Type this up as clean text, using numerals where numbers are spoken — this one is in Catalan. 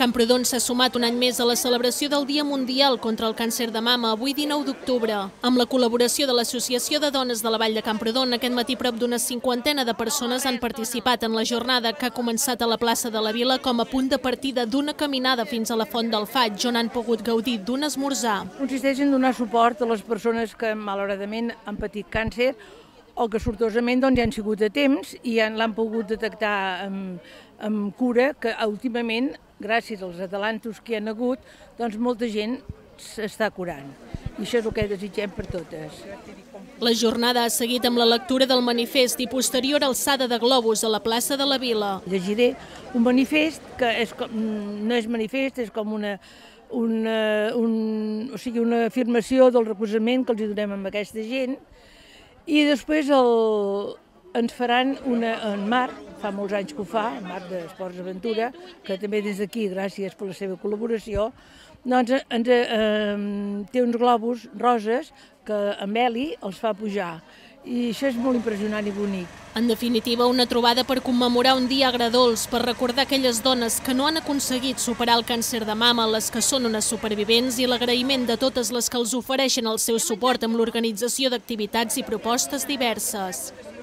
Camprodon s'ha sumat un any més a la celebració del Dia Mundial contra el Càncer de Mama, avui 19 d'octubre. Amb la col·laboració de l'Associació de Dones de la Vall de Camprodon, aquest matí prop d'una cinquantena de persones han participat en la jornada que ha començat a la plaça de la Vila com a punt de partida d'una caminada fins a la Font del Faig, on han pogut gaudir d'un esmorzar. Consisteix en donar suport a les persones que malauradament han patit càncer o que sortosament ja han sigut a temps i l'han pogut detectar amb cura, que últimament, gràcies als atalantos que hi ha hagut, doncs molta gent s'està curant. I això és el que desitgem per totes. La jornada ha seguit amb la lectura del manifest i posterior alçada de globus a la plaça de la Vila. Llegiré un manifest que no és manifest, és com una afirmació del recolzament que els donem a aquesta gent, i després ens faran en Marc, fa molts anys que ho fa, en Marc d'Esports Aventura, que també des d'aquí, gràcies per la seva col·laboració, doncs té uns globus roses que en Eli els fa pujar. I això és molt impressionant i bonic. En definitiva, una trobada per commemorar un dia agredolç, per recordar aquelles dones que no han aconseguit superar el càncer de mama, les que són unes supervivents, i l'agraïment de totes les que els ofereixen el seu suport amb l'organització d'activitats i propostes diverses.